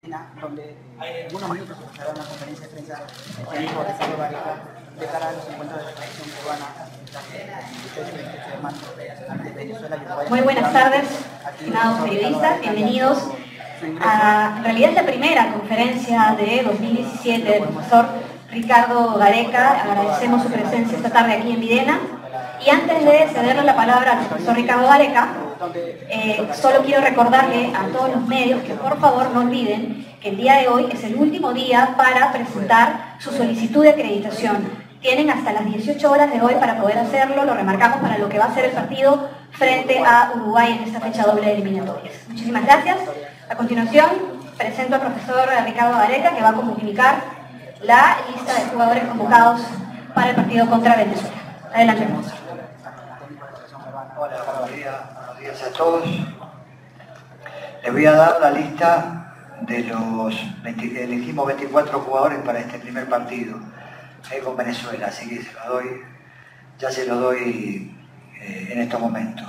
donde algunos minutos se hará una conferencia de prensa el hijo de Ricardo Gareca de cara a los encuentros de la selección cubana de marzo ante Venezuela y Uruguay. Muy buenas tardes, estimados periodistas, bienvenidos a, en realidad es la primera conferencia de 2017 del profesor Ricardo Gareca. Agradecemos su presencia esta tarde aquí en Videna. Y antes de cederle la palabra al profesor Ricardo Gareca, solo quiero recordarle a todos los medios que por favor no olviden que el día de hoy es el último día para presentar su solicitud de acreditación. Tienen hasta las 18 horas de hoy para poder hacerlo, lo remarcamos para lo que va a ser el partido frente a Uruguay en esta fecha doble de eliminatorias. Muchísimas gracias. A continuación, presento al profesor Ricardo Gareca, que va a comunicar la lista de jugadores convocados para el partido contra Venezuela. Adelante, profesor. Hola, buenos días a todos. Les voy a dar la lista de los... elegimos 24 jugadores para este primer partido con Venezuela, así que se lo doy en estos momentos.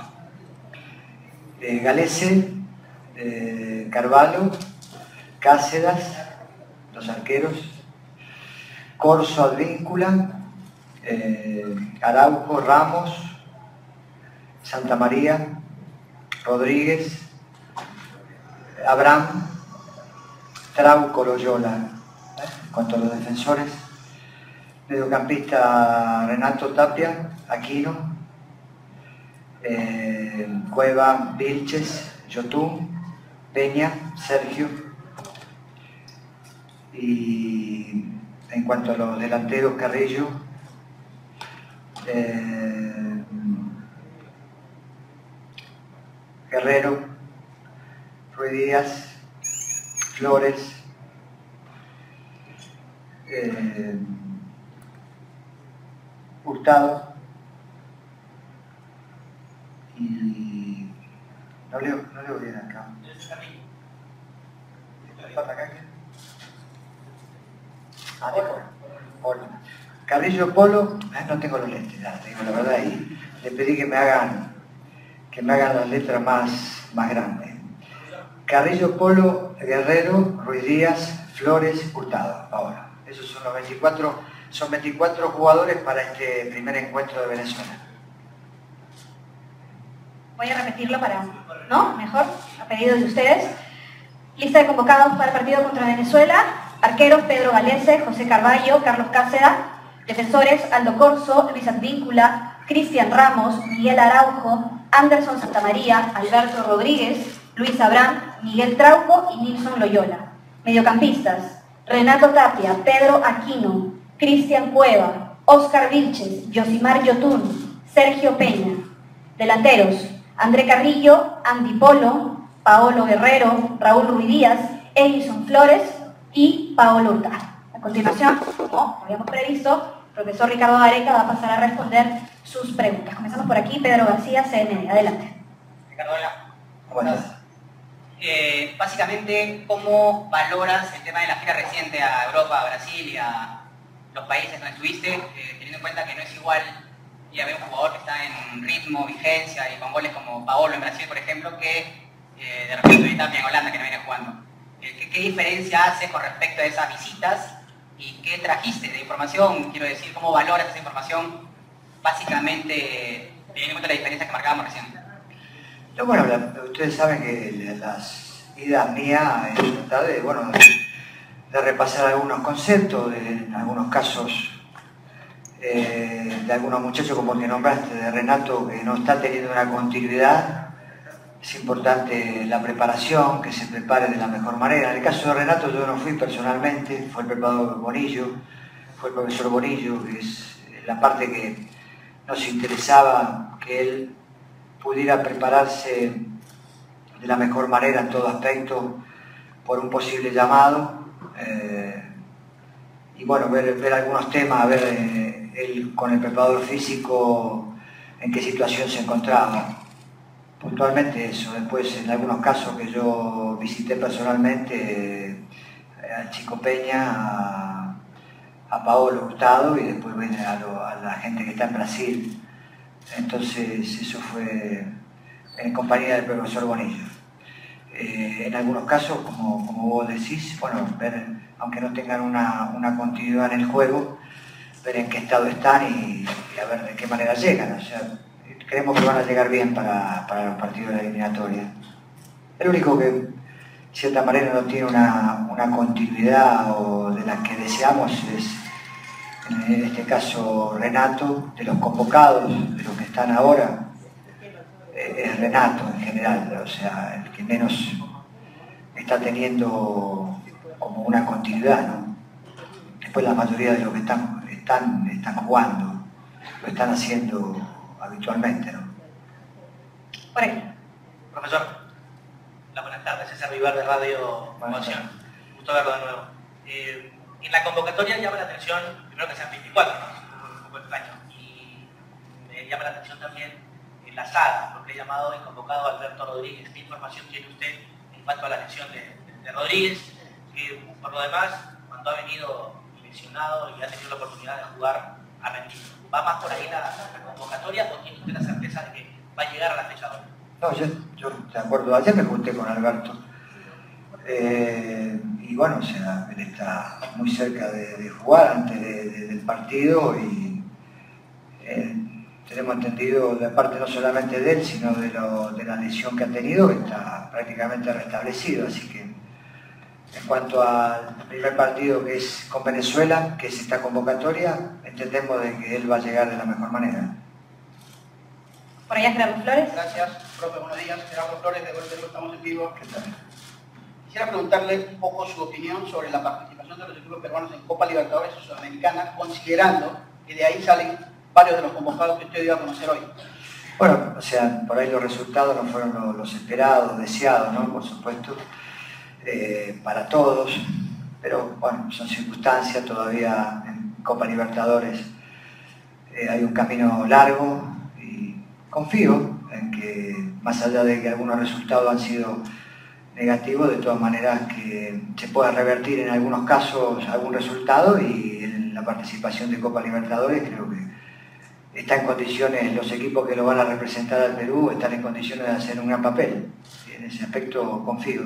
Galese, Carvalho, Cáceres, los arqueros, Corso, Advíncula, Araujo, Ramos, Santa María, Rodríguez, Abraham, Trauco, Loyola. En cuanto a los defensores, mediocampista Renato Tapia, Aquino, Cueva, Vilches, Yotún, Peña, Sergio. Y en cuanto a los delanteros, Carrillo, Guerrero, Ruiz Díaz, Flores, Hurtado y no leo bien acá. Polo. Carrillo, Polo, no tengo los lentes, digo la verdad, y le pedí que me hagan las letras más grandes. Carrillo, Polo, Guerrero, Ruiz Díaz, Flores, Hurtado. Ahora, esos son los 24 jugadores para este primer encuentro de Venezuela. Voy a repetirlo para... ¿no? Mejor, a pedido de ustedes. Lista de convocados para el partido contra Venezuela. Arqueros, Pedro Galese, José Carvalho, Carlos Cáceres. Defensores, Aldo Corso, Luis Advíncula, Cristian Ramos, Miguel Araujo, Anderson Santamaría, Alberto Rodríguez, Luis Abraham, Miguel Trauco y Nilson Loyola. Mediocampistas, Renato Tapia, Pedro Aquino, Cristian Cueva, Oscar Vilches, Yosimar Yotún, Sergio Peña. Delanteros, André Carrillo, Andy Polo, Paolo Guerrero, Raúl Ruiz Díaz, Edison Flores y Paolo Hurtado. A continuación, como habíamos previsto, el profesor Ricardo Gareca va a pasar a responder sus preguntas. Comenzamos por aquí, Pedro García, CNN. Adelante. Ricardo, hola. Buenas. Básicamente, ¿cómo valoras el tema de la gira reciente a Europa, a Brasil y a los países donde estuviste, teniendo en cuenta que no es igual y haber un jugador que está en ritmo, vigencia y con goles como Paolo en Brasil, por ejemplo, que de repente ahorita en Holanda, que no viene jugando? ¿Qué diferencia hace con respecto a esas visitas y qué trajiste de información? Quiero decir, ¿cómo valoras esa información, básicamente, teniendo en cuenta la diferencia que marcábamos recién? No, bueno, ustedes saben que las idas mías es tratar de repasar algunos conceptos, en algunos casos de algunos muchachos como el que nombraste, de Renato, que no está teniendo una continuidad. Es importante la preparación, que se prepare de la mejor manera. En el caso de Renato yo no fui personalmente, fue el preparador Bonillo, fue el profesor Bonillo, que es la parte que nos interesaba que él pudiera prepararse de la mejor manera en todo aspecto por un posible llamado. Y bueno, ver algunos temas, a ver él con el preparador físico en qué situación se encontraba. Puntualmente eso. Después, en algunos casos que yo visité personalmente, al Chico Peña, a Paolo Hurtado y después a la gente que está en Brasil. Entonces eso fue en compañía del profesor Bonillo. En algunos casos, como vos decís, bueno, ver, aunque no tengan una continuidad en el juego, ver en qué estado están y a ver de qué manera llegan. O sea, creemos que van a llegar bien para los partidos de la eliminatoria. El único que, de cierta manera, no tiene una continuidad o de las que deseamos es, en este caso, Renato, de los convocados, de los que están ahora, es Renato en general, o sea, el que menos está teniendo como una continuidad, ¿no? Después la mayoría de los que están jugando, lo están haciendo habitualmente, ¿no? Por ahí. Profesor, buenas tardes, César Vivar de Radio Moción. Gusto verlo de nuevo. En la convocatoria llama la atención, primero que sean 24, ¿no? Un poco extraño. Y me llama la atención también la saga, porque he llamado y convocado a Alberto Rodríguez. ¿Qué información tiene usted en cuanto a la lesión de Rodríguez? Que por lo demás, cuando ha venido lesionado y ha tenido la oportunidad de jugar, ha rendido. ¿Va más por ahí la convocatoria o tiene usted la certeza de que va a llegar a la fecha 2? No, yo de acuerdo, ayer me junté con Alberto. Y bueno, o sea, él está muy cerca de jugar antes del partido y tenemos entendido de parte no solamente de él, sino de la lesión que ha tenido, que está prácticamente restablecido. Así que en cuanto al primer partido, que es con Venezuela, que es esta convocatoria, entendemos de que él va a llegar de la mejor manera. Por allá Gerardo Flores. Gracias, profe, buenos días. Gerardo Flores, de Gol Perú, estamos en vivo. ¿Qué tal? Quisiera preguntarle un poco su opinión sobre la participación de los equipos peruanos en Copa Libertadores o Sudamericana, considerando que de ahí salen varios de los convocados que usted dio a conocer hoy. Bueno, o sea, por ahí los resultados no fueron los esperados, deseados, ¿no? Por supuesto, para todos, pero bueno, son circunstancias, todavía en Copa Libertadores hay un camino largo y confío en que, más allá de que algunos resultados han sido negativos, de todas maneras que se pueda revertir en algunos casos algún resultado, y en la participación de Copa Libertadores creo que está en condiciones, los equipos que lo van a representar al Perú están en condiciones de hacer un gran papel. Y en ese aspecto confío.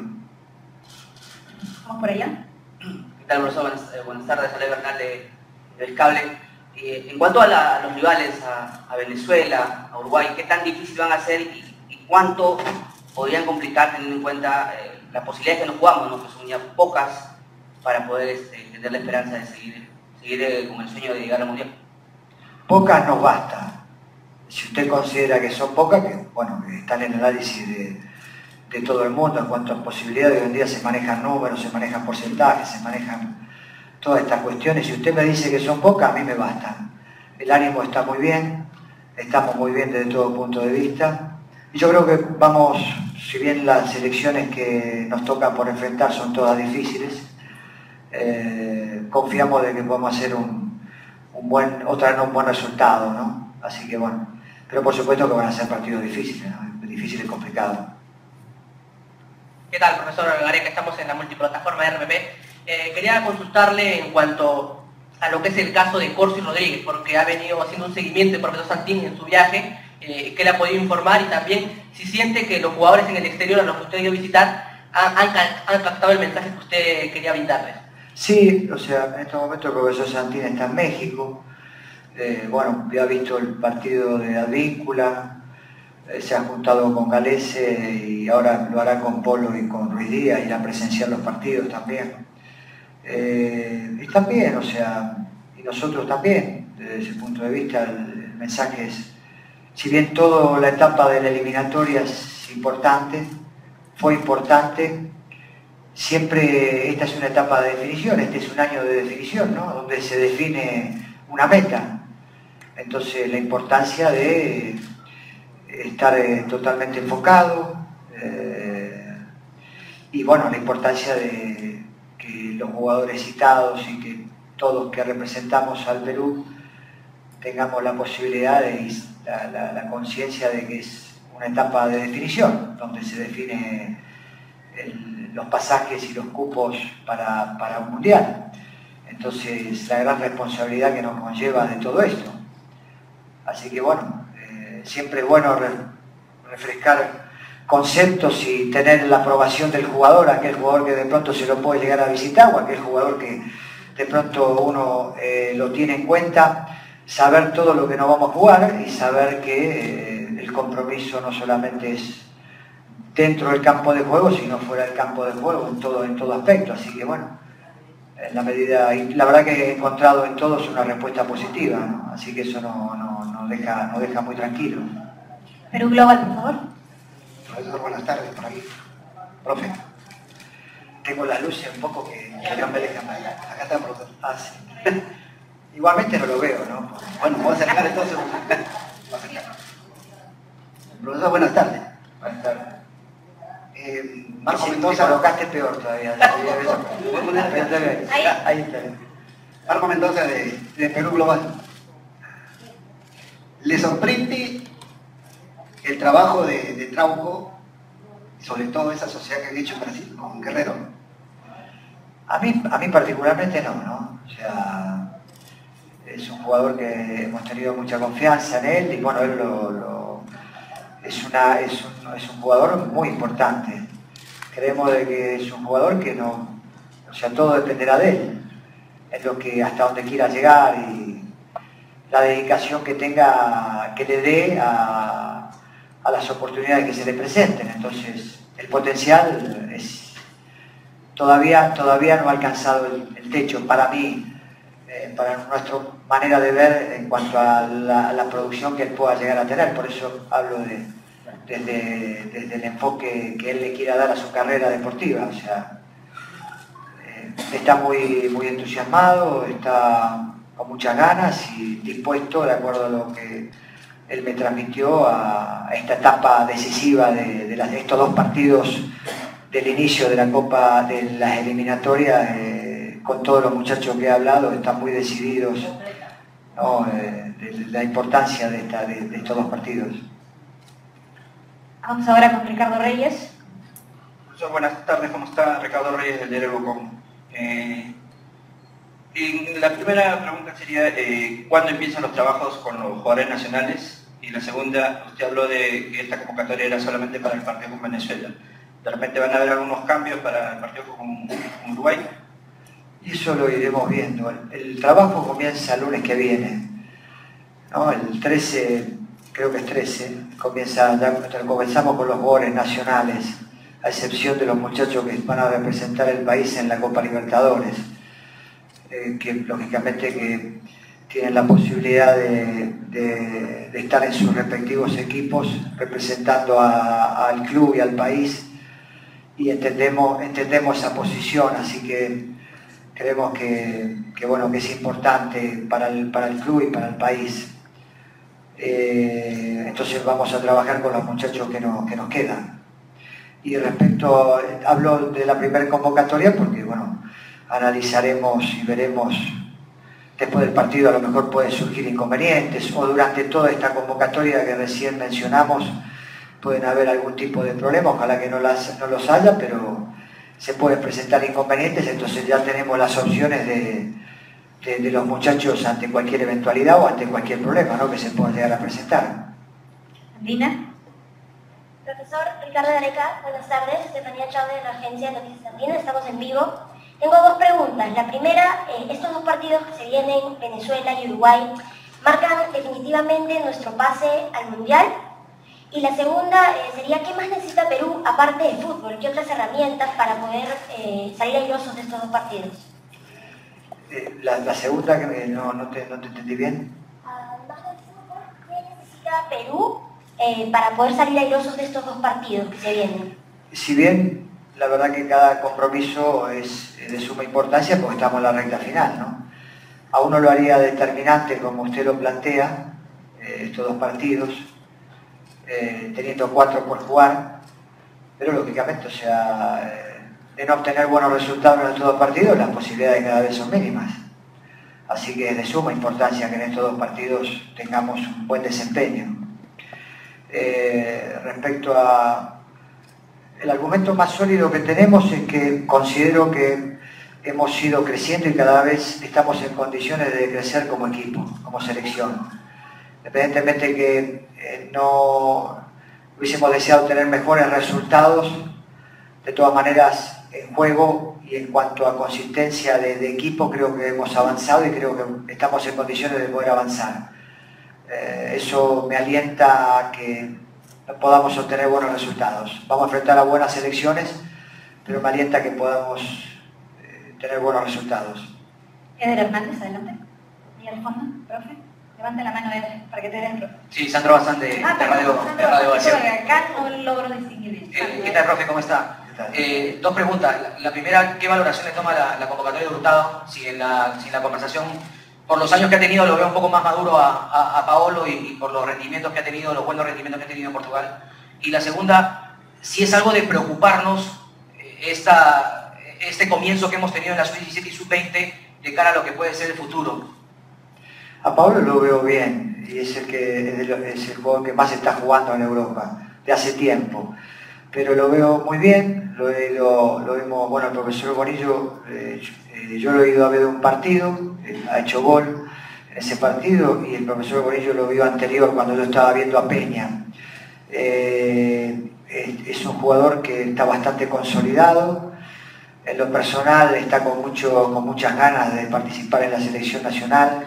Vamos por allá. ¿Qué tal, profesor? Buenas tardes, Ale Bernal del Cable. En cuanto a los rivales, a Venezuela, a Uruguay, ¿qué tan difícil van a ser y cuánto podrían complicar, teniendo en cuenta la posibilidad de que nos jugamos, ¿no? Que son ya pocas para poder tener la esperanza de seguir con el sueño de llegar al Mundial? Pocas nos basta. Si usted considera que son pocas, que bueno, que están en el análisis de todo el mundo en cuanto a posibilidades, hoy en día se manejan números, se manejan porcentajes, se manejan todas estas cuestiones. Si usted me dice que son pocas, a mí me bastan. El ánimo está muy bien, estamos muy bien desde todo punto de vista. Y yo creo que vamos, si bien las elecciones que nos tocan por enfrentar son todas difíciles, confiamos de que podemos hacer un buen resultado, ¿no? Así que bueno, pero por supuesto que van a ser partidos difíciles, ¿no? Difíciles y complicados. ¿Qué tal, profesor Gareca? Estamos en la multiplataforma de RPP. Quería consultarle en cuanto a lo que es el caso de Corso y Rodríguez, porque ha venido haciendo un seguimiento el profesor Santín en su viaje, que le ha podido informar, y también si siente que los jugadores en el exterior a los que usted dio a visitar han captado el mensaje que usted quería brindarles. Sí, o sea, en este momento el profesor Santín está en México. Bueno, ya ha visto el partido de Advíncula, se ha juntado con Galese y ahora lo hará con Polo y con Ruiz Díaz, irá a presenciar los partidos también. Y también, o sea, y nosotros también, desde ese punto de vista, el mensaje es, si bien toda la etapa de la eliminatoria es importante, fue importante, siempre esta es una etapa de definición, este es un año de definición, ¿no? Donde se define una meta. Entonces la importancia de estar totalmente enfocado y bueno, la importancia de que los jugadores citados y que todos que representamos al Perú tengamos la posibilidad de la conciencia de que es una etapa de definición, donde se define los pasajes y los cupos para un mundial. Entonces, la gran responsabilidad que nos conlleva de todo esto. Así que bueno, siempre es bueno refrescar conceptos y tener la aprobación del jugador, aquel jugador que de pronto se lo puede llegar a visitar o aquel jugador que de pronto uno lo tiene en cuenta, saber todo lo que nos vamos a jugar y saber que el compromiso no solamente es dentro del campo de juego, sino fuera del campo de juego, en todo aspecto. Así que bueno, en la medida, y la verdad que he encontrado en todos una respuesta positiva, ¿no? Así que eso nos deja muy tranquilos. Perú Global, por favor. Profesor, buenas tardes, por aquí. Profe. Tengo las luces un poco que no me dejan ver. Acá está, profesor. Ah, sí. Igualmente no lo veo, ¿no? Bueno, voy a acercar entonces. Voy a acercar. Profesor, buenas tardes. Buenas tardes. Marco Sí, Mendoza. me colocaste peor todavía. Ahí está. Marco Mendoza de Perú Global. ¿Le sorprende el trabajo de Trauco, sobre todo esa sociedad que han hecho en Brasil con Guerrero? A mí particularmente no. O sea, es un jugador que hemos tenido mucha confianza en él y bueno, él es un jugador muy importante. Creemos de que es un jugador que todo dependerá de él, en lo que hasta donde quiera llegar y la dedicación que tenga, que le dé a las oportunidades que se le presenten. Entonces, el potencial todavía no ha alcanzado el techo para mí, para nuestra manera de ver en cuanto a la producción que él pueda llegar a tener. Por eso hablo desde el enfoque que él le quiera dar a su carrera deportiva. O sea, está muy entusiasmado, está con muchas ganas y dispuesto, de acuerdo a lo que él me transmitió, a esta etapa decisiva de estos dos partidos del inicio de la Copa, de las eliminatorias. Con todos los muchachos que he hablado, están muy decididos, ¿no? De la importancia de estos dos partidos. Vamos ahora con Ricardo Reyes. Profesor, buenas tardes, ¿cómo está? Ricardo Reyes del diario Bocón. La primera pregunta sería, ¿cuándo empiezan los trabajos con los jugadores nacionales? Y la segunda, usted habló de que esta convocatoria era solamente para el partido con Venezuela. ¿De repente van a haber algunos cambios para el partido con Uruguay? Y eso lo iremos viendo. El trabajo comienza el lunes que viene, ¿no? El 13, creo que es 13, comenzamos con los jugadores nacionales, a excepción de los muchachos que van a representar el país en la Copa Libertadores, que lógicamente que tienen la posibilidad de estar en sus respectivos equipos representando al club y al país, y entendemos esa posición, así que creemos que es importante para el club y para el país. Entonces vamos a trabajar con los muchachos que nos quedan. Y respecto, hablo de la primera convocatoria porque bueno, analizaremos y veremos después del partido, a lo mejor pueden surgir inconvenientes o durante toda esta convocatoria que recién mencionamos pueden haber algún tipo de problema, ojalá que no los haya, pero se pueden presentar inconvenientes, entonces ya tenemos las opciones de los muchachos ante cualquier eventualidad o ante cualquier problema, ¿no?, que se pueda llegar a presentar. Andina. Profesor Ricardo Gareca, buenas tardes. Estefanía Chávez de la agencia de Noticias Andina, estamos en vivo. Tengo dos preguntas. La primera, estos dos partidos que se vienen, Venezuela y Uruguay, ¿marcan definitivamente nuestro pase al Mundial? Y la segunda sería, ¿qué más necesita Perú aparte de fútbol? ¿Qué otras herramientas para poder salir airosos de estos dos partidos? La segunda, que no te entendí bien. Además del fútbol, ¿qué necesita Perú para poder salir airosos de estos dos partidos que se vienen? Si bien la verdad que cada compromiso es de suma importancia porque estamos en la recta final, ¿no? A uno lo haría determinante, como usted lo plantea, estos dos partidos, teniendo 4 por jugar, pero lógicamente, o sea, de no obtener buenos resultados en estos dos partidos, las posibilidades cada vez son mínimas. Así que es de suma importancia que en estos dos partidos tengamos un buen desempeño. Respecto a el argumento más sólido que tenemos es que considero que hemos ido creciendo y cada vez estamos en condiciones de crecer como equipo, como selección. Independientemente que no hubiésemos deseado tener mejores resultados. De todas maneras, en juego y en cuanto a consistencia de equipo, creo que hemos avanzado y creo que estamos en condiciones de poder avanzar. Eso me alienta a que podamos obtener buenos resultados. Vamos a enfrentar a buenas elecciones, pero me alienta a que podamos tener buenos resultados. Eder Hernández, adelante. Y al fondo, profe. Levante la mano para que te dentro. Sí, Sandro Bazán de Radio Acción. Acá no logro distinguir. ¿Qué tal, profe? ¿Cómo está? Dos preguntas. La primera, ¿qué valoración le toma la convocatoria de Hurtado? Si en la conversación, por los años que ha tenido, lo veo un poco más maduro a Paolo y por los rendimientos que ha tenido, los buenos rendimientos que ha tenido en Portugal. Y la segunda, si es algo de preocuparnos este comienzo que hemos tenido en la Sub-17 y Sub-20 de cara a lo que puede ser el futuro. A Paolo lo veo bien y es el jugador que más está jugando en Europa de hace tiempo. Pero lo veo muy bien, lo vemos, bueno, el profesor Bonillo, yo lo he ido a ver un partido, ha hecho gol en ese partido y el profesor Bonillo lo vio anterior cuando yo estaba viendo a Peña. Es un jugador que está bastante consolidado, en lo personal está con muchas ganas de participar en la selección nacional,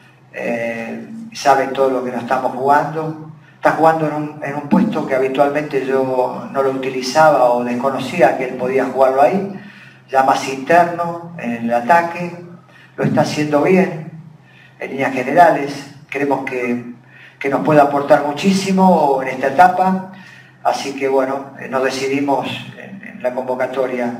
sabe todo lo que nos estamos jugando. Está jugando en un puesto que habitualmente yo no lo utilizaba o desconocía que él podía jugarlo ahí, ya más interno, en el ataque, lo está haciendo bien, en líneas generales, creemos que nos puede aportar muchísimo en esta etapa, así que bueno, nos decidimos en la convocatoria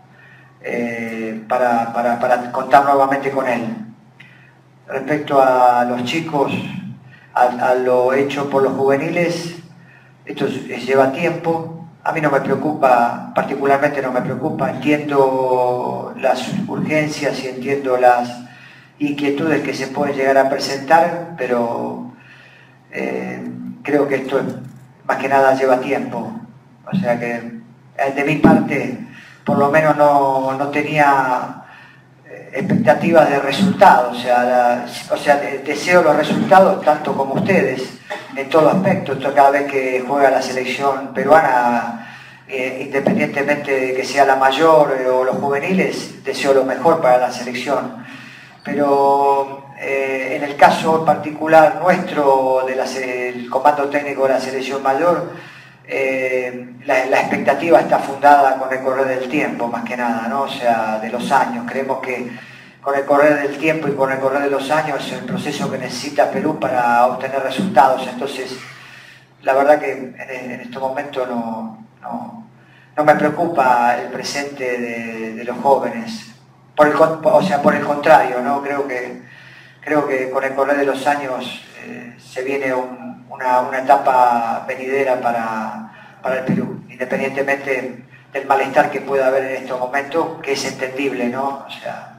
para contar nuevamente con él. Respecto a los chicos, a lo hecho por los juveniles, esto lleva tiempo, a mí no me preocupa, particularmente no me preocupa, entiendo las urgencias y entiendo las inquietudes que se pueden llegar a presentar, pero creo que esto más que nada lleva tiempo, o sea que de mi parte por lo menos no tenía expectativas de resultados, o sea, deseo los resultados tanto como ustedes, en todo aspecto. Cada vez que juega la selección peruana, independientemente de que sea la mayor o los juveniles, deseo lo mejor para la selección. Pero en el caso particular nuestro, del comando técnico de la selección mayor, la expectativa está fundada con el correr del tiempo, más que nada, ¿no? O sea, de los años. Creemos que con el correr del tiempo y con el correr de los años es el proceso que necesita Perú para obtener resultados. Entonces, la verdad que en estos momentos no me preocupa el presente de los jóvenes. Por el contrario, ¿no? Creo que con el correr de los años se viene una etapa venidera para el Perú, independientemente del malestar que pueda haber en estos momentos, que es entendible, ¿no? O sea,